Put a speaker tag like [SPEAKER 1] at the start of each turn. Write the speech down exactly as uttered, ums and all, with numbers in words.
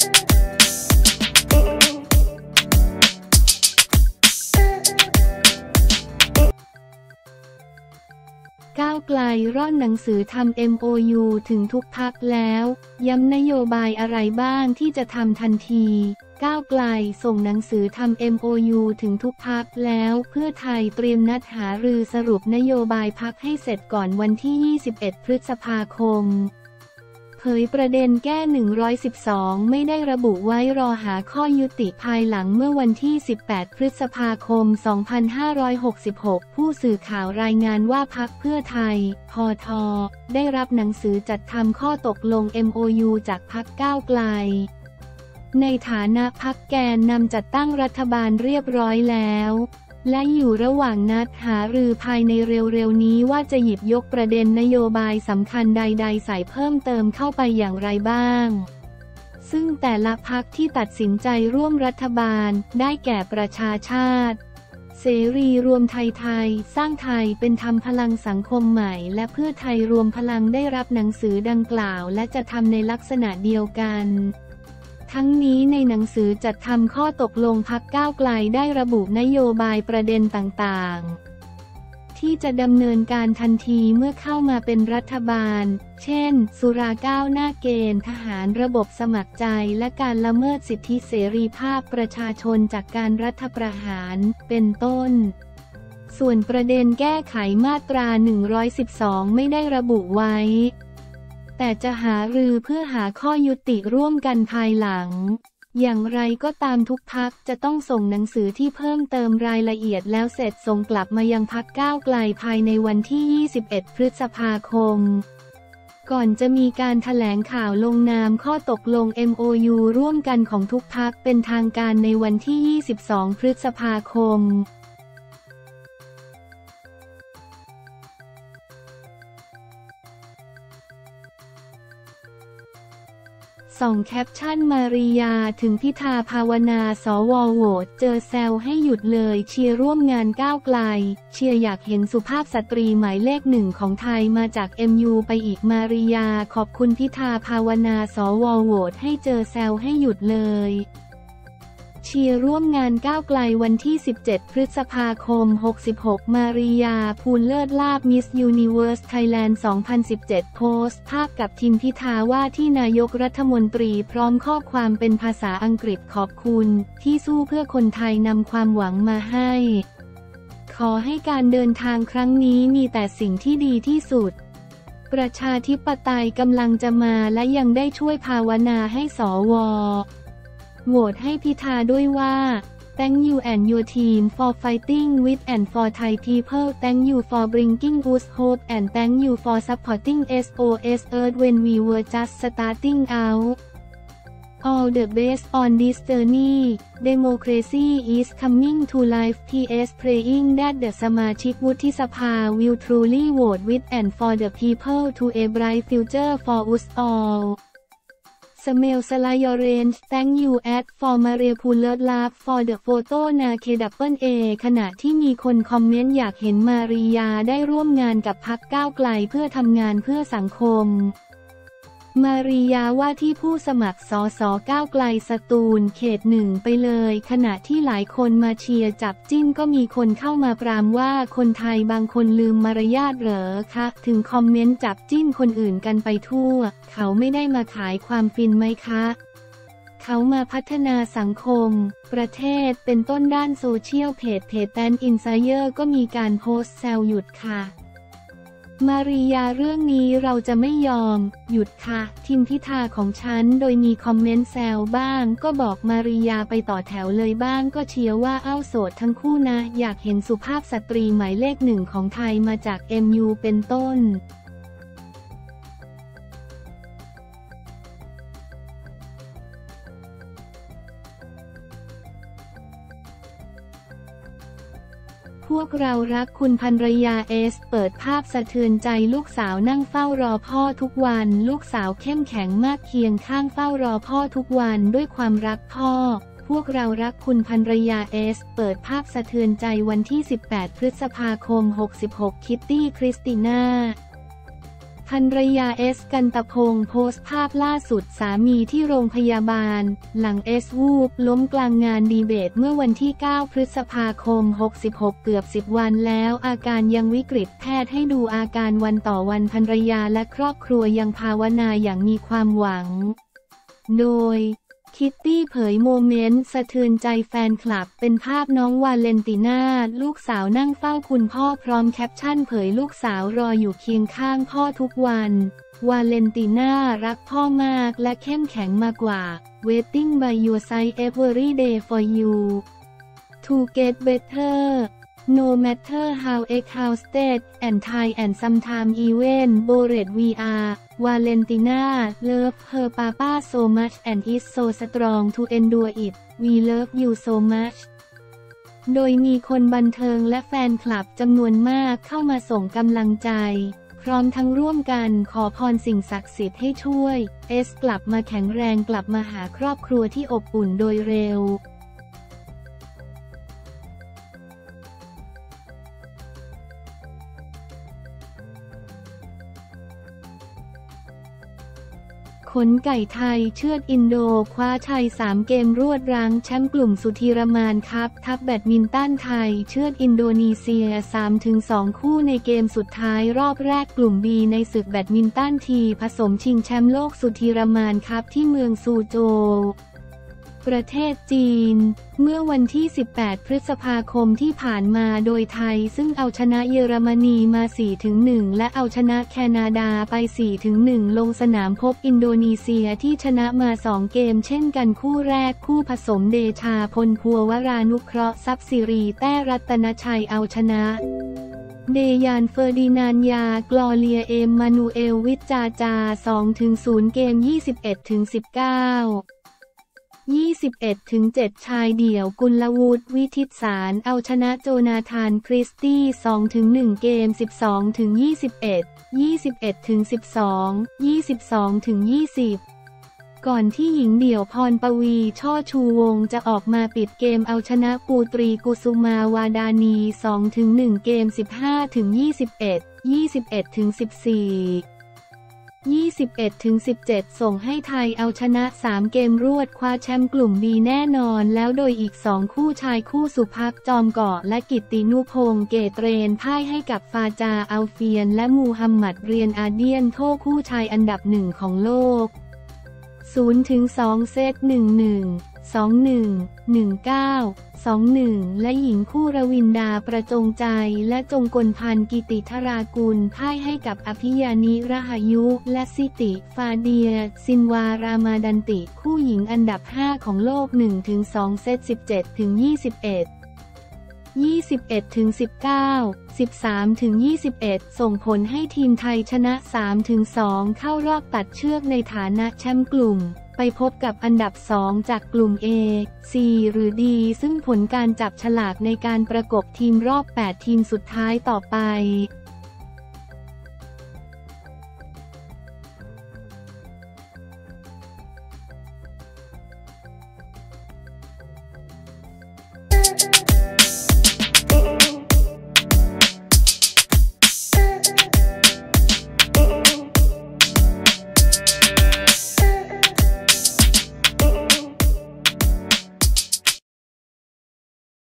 [SPEAKER 1] ก้าวไกลร่อนหนังสือทำ เอ็ม โอ ยู ถึงทุกพรรคแล้วย้ำนโยบายอะไรบ้างที่จะทำทันทีก้าวไกลส่งหนังสือทำ เอ็ม โอ ยู ถึงทุกพรรคแล้วเพื่อไทยเตรียมนัดหารือสรุปนโยบายพรรคให้เสร็จก่อนวันที่ยี่สิบเอ็ดพฤษภาคมเผยประเด็นแก้หนึ่งร้อยสิบสองไม่ได้ระบุไว้รอหาข้อยุติภายหลังเมื่อวันที่สิบแปดพฤษภาคมสองพันห้าร้อยหกสิบหกผู้สื่อข่าวรายงานว่าพรรคเพื่อไทยพทได้รับหนังสือจัดทำข้อตกลง เอ็ม โอ ยู จากพรรคก้าวไกลในฐานะพรรคแกนนำจัดตั้งรัฐบาลเรียบร้อยแล้วและอยู่ระหว่างนัดหารือภายในเร็วๆนี้ว่าจะหยิบยกประเด็นนโยบายสำคัญใดๆใส่เพิ่มเติมเข้าไปอย่างไรบ้างซึ่งแต่ละพรรคที่ตัดสินใจร่วมรัฐบาลได้แก่ประชาชาติเสรีรวมไทยไทยสร้างไทยเป็นธรรมพลังสังคมใหม่และเพื่อไทยรวมพลังได้รับหนังสือดังกล่าวและจะทำในลักษณะเดียวกันทั้งนี้ในหนังสือจัดทำข้อตกลงพรรคก้าวไกลได้ระบุนโยบายประเด็นต่างๆที่จะดำเนินการทันทีเมื่อเข้ามาเป็นรัฐบาลเช่นสุราก้าวหน้าเกณฑ์ทหารระบบสมัครใจและการละเมิดสิทธิเสรีภาพประชาชนจากการรัฐประหารเป็นต้นส่วนประเด็นแก้ไขมาตราหนึ่งร้อยสิบสองไม่ได้ระบุไว้แต่จะหารือเพื่อหาข้อยุติร่วมกันภายหลังอย่างไรก็ตามทุกพรรคจะต้องส่งหนังสือที่เพิ่มเติมรายละเอียดแล้วเสร็จส่งกลับมายังพรรคก้าวไกลภายในวันที่ยี่สิบเอ็ดพฤษภาคมก่อนจะมีการแถลงข่าวลงนามข้อตกลง เอ็ม โอ ยู ร่วมกันของทุกพรรคเป็นทางการในวันที่ยี่สิบสองพฤษภาคมส่องแคปชั่นมาริยาถึงพิธาภาวนาสวโหวตเจอแซวให้หยุดเลยเชียร์ร่วมงานก้าวไกลเชียร์อยากเห็นสุภาพสตรีหมายเลขหนึ่งของไทยมาจาก เอ็ม ยู ไปอีกมาริยาขอบคุณพิธาภาวนาสวโหวตให้เจอแซวให้หยุดเลยเชียร์ร่วมงานก้าวไกลวันที่สิบเจ็ดพฤษภาคมหกสิบหกมาริยาภูลเลิศลาภมิสยูนิเวิร์สไทยแลนด์สองพันสิบเจ็ดโพสต์ภาพกับทีมพิธาว่าที่นายกรัฐมนตรีพร้อมข้อความเป็นภาษาอังกฤษขอบคุณที่สู้เพื่อคนไทยนำความหวังมาให้ขอให้การเดินทางครั้งนี้มีแต่สิ่งที่ดีที่สุดประชาธิปไตยกำลังจะมาและยังได้ช่วยภาวนาให้สวโหวตให้พิธาด้วยว่า Thank you and your team for fighting with and for Thai people Thank you for bringing us hope and thank you for supporting เอส โอ เอส Earth when we were just starting out All the best on this journey Democracy is coming to life พี เอส praying that the สมาชิกวุฒิสภา will truly vote with and for the people to a bright future for us allสเมลสลายอเรนจ์ thank you at for มาเรียพูลเลิศลาฟ for the photo นาเคดับเบิลเอขณะที่มีคนคอมเมนต์อยากเห็นมาริยาได้ร่วมงานกับพรรคก้าวไกลเพื่อทำงานเพื่อสังคมมาริยาว่าที่ผู้สมัครสสก้าวไกลสตูลเขตหนึ่งไปเลยขณะที่หลายคนมาเชียร์จับจิ้นก็มีคนเข้ามาปรามว่าคนไทยบางคนลืมมารยาทเหรอคะถึงคอมเมนต์จับจิ้นคนอื่นกันไปทั่วเขาไม่ได้มาขายความฟินไหมคะเขามาพัฒนาสังคมประเทศเป็นต้นด้านโซเชียลเพจเพจแตนอินไซเออร์ก็มีการโพสต์แซวหยุดค่ะมาริยาเรื่องนี้เราจะไม่ยอมหยุดค่ะทีมพิธาของฉันโดยมีคอมเมนต์แซวบ้างก็บอกมาริยาไปต่อแถวเลยบ้างก็เชียร์ว่าเอ้าโสดทั้งคู่นะอยากเห็นสุภาพสตรีหมายเลขหนึ่งของไทยมาจาก เอ็ม ยู เป็นต้นพวกเรารักคุณภรรยาเอสเปิดภาพสะเทือนใจลูกสาวนั่งเฝ้ารอพ่อทุกวันลูกสาวเข้มแข็งมากเคียงข้างเฝ้ารอพ่อทุกวันด้วยความรักพ่อพวกเรารักคุณภรรยาเอสเปิดภาพสะเทือนใจวันที่สิบแปดพฤษภาคมหกสิบหกคิตตี้คริสติน่าภภรรยาเอสกันตพงศ์โพสต์ภาพล่าสุดสามีที่โรงพยาบาลหลังเอสวูบล้มกลางงานดีเบตเมื่อวันที่เก้าพฤษภาคมหกสิบหกเกือบสิบวันแล้วอาการยังวิกฤตแพทย์ให้ดูอาการวันต่อวันภรรยาและครอบครัวยังภาวนาอย่างมีความหวังโดยคิตตี้เผยโมเมนต์สะเทือนใจแฟนคลับเป็นภาพน้องวาเลนติน่าลูกสาวนั่งเฝ้าคุณพ่อพร้อมแคปชั่นเผยลูกสาวรออยู่เคียงข้างพ่อทุกวันวาเลนติน่ารักพ่อมากและเข้มแข็งมากกว่า Waiting by your side every day for you to get better no matter how exhausted and tired and sometimes even bored we are Valentina love her papa so much and is so strong to endure it we love you so much โดยมีคนบันเทิงและแฟนคลับจำนวนมากเข้ามาส่งกำลังใจพร้อมทั้งร่วมกันขอพรสิ่งศักดิ์สิทธิ์ให้ช่วยเอสกลับมาแข็งแรงกลับมาหาครอบครัวที่อบอุ่นโดยเร็วขนไก่ไทยเชือดอินโดคว้าชัยสามเกมรวดรั้งแชมป์กลุ่มสุธีรมานคัพทัพแบดมินตันไทยเชือดอินโดนีเซีย สามถึงสอง คู่ในเกมสุดท้ายรอบแรกกลุ่ม บี ในศึกแบดมินตันทีผสมชิงแชมป์โลกสุธีรมานคัพที่เมืองซูโจวประเทศจีนเมื่อวันที่สิบแปดพฤษภาคมที่ผ่านมาโดยไทยซึ่งเอาชนะเยอรมนีมา สี่ถึงหนึ่ง และเอาชนะแคนาดาไป สี่ถึงหนึ่ง ลงสนามพบอินโดนีเซียที่ชนะมาสองเกมเช่นกันคู่แรกคู่ผสมเดชาพลพัววรานุเคราะห์ทรัพย์สิริแต้รัตนชัยเอาชนะเดยานเฟอร์ดินานยากลอเลียเอมมานูเอลวิจจาจา สองถึงศูนย์ เกม ยี่สิบเอ็ดถึงสิบเก้ายี่สิบเอ็ดถึงเจ็ด ชายเดี่ยวกุลวุฒิวิทิตสารเอาชนะโจนาธานคริสตี้ สองถึงหนึ่ง เกม สิบสองถึงยี่สิบเอ็ด ยี่สิบเอ็ดถึงสิบสอง ยี่สิบสองถึงยี่สิบ ก่อนที่หญิงเดี่ยวพรปวีช่อชูวงศ์จะออกมาปิดเกมเอาชนะปูตรีกุสุมาวาดานี สองถึงหนึ่ง เกม สิบห้าถึงยี่สิบเอ็ด ยี่สิบเอ็ดถึงสิบสี่ยี่สิบเอ็ดถึงสิบเจ็ด ส่งให้ไทยเอาชนะสามเกมรวดคว้าแชมป์กลุ่ม บี แน่นอนแล้วโดยอีกสองคู่ชายคู่สุภักจอมเกาะและกิตตินุพงษ์เกตเรนพ่ายให้กับฟาจาอัลเฟียนและมูฮัมหมัดเรียนอาเดียนโทคู่ชายอันดับหนึ่งของโลก ศูนย์ถึงสอง เซต หนึ่งหนึ่ง สองหนึ่ง หนึ่งเก้า สองหนึ่ง และหญิงคู่รวินดาประจงใจและจงกลพันธ์กิติธรากุลพ่ายให้กับอภิญานิรหยุและซิติฟาเดียซินวารามาดันติคู่หญิงอันดับห้าของโลก หนึ่งถึงสอง เซต สิบเจ็ดถึงยี่สิบเอ็ด ยี่สิบเอ็ดถึงสิบเก้า สิบสามถึงยี่สิบเอ็ด ส่งผลให้ทีมไทยชนะ สามถึงสอง เข้ารอบตัดเชือกในฐานะแชมป์กลุ่มไปพบกับอันดับสองจากกลุ่ม A C หรือ D ซึ่งผลการจับฉลากในการประกบทีมรอบแปดทีมสุดท้ายต่อไป